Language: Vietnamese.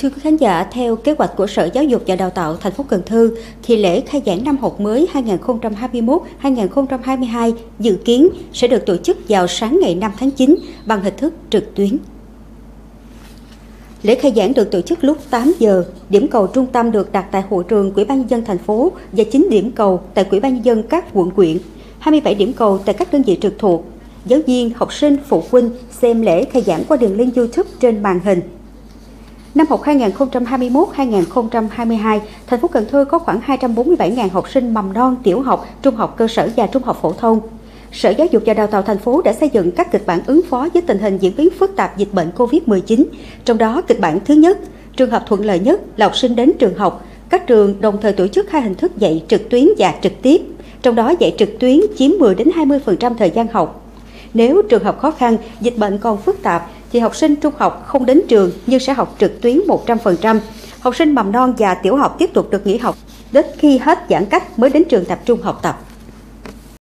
Thưa quý khán giả, theo kế hoạch của Sở Giáo dục và Đào tạo thành phố Cần Thơ, thì lễ khai giảng năm học mới 2021-2022 dự kiến sẽ được tổ chức vào sáng ngày 5 tháng 9 bằng hình thức trực tuyến. Lễ khai giảng được tổ chức lúc 8 giờ, điểm cầu trung tâm được đặt tại hội trường Ủy ban nhân dân thành phố và 9 điểm cầu tại Ủy ban nhân dân các quận huyện, 27 điểm cầu tại các đơn vị trực thuộc. Giáo viên, học sinh, phụ huynh xem lễ khai giảng qua đường link YouTube trên màn hình. Năm học 2021-2022, thành phố Cần Thơ có khoảng 247.000 học sinh mầm non, tiểu học, trung học cơ sở và trung học phổ thông. Sở Giáo dục và Đào tạo thành phố đã xây dựng các kịch bản ứng phó với tình hình diễn biến phức tạp dịch bệnh COVID-19. Trong đó, kịch bản thứ nhất, trường hợp thuận lợi nhất là học sinh đến trường học. Các trường đồng thời tổ chức hai hình thức dạy trực tuyến và trực tiếp. Trong đó, dạy trực tuyến chiếm 10-20% thời gian học. Nếu trường hợp khó khăn, dịch bệnh còn phức tạp, thì học sinh trung học không đến trường nhưng sẽ học trực tuyến 100%. Học sinh mầm non và tiểu học tiếp tục được nghỉ học đến khi hết giãn cách mới đến trường tập trung học tập.